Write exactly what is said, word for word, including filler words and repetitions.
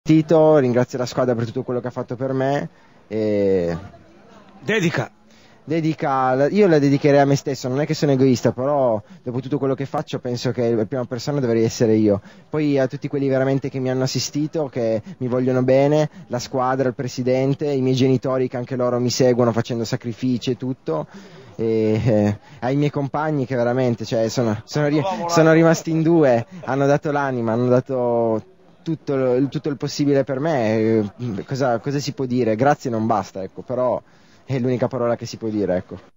assistito, ringrazio la squadra per tutto quello che ha fatto per me. E... Dedica. Dedica, io la dedicherei a me stesso, non è che sono egoista, però dopo tutto quello che faccio penso che la prima persona dovrei essere io. Poi a tutti quelli veramente che mi hanno assistito, che mi vogliono bene, la squadra, il presidente, i miei genitori che anche loro mi seguono facendo sacrifici e tutto, e eh, ai miei compagni che veramente, cioè, sono, sono, ri- sono rimasti in due, hanno dato l'anima, hanno dato tutto, tutto il possibile per me. Eh, cosa, cosa si può dire? Grazie non basta, ecco, però è l'unica parola che si può dire, ecco.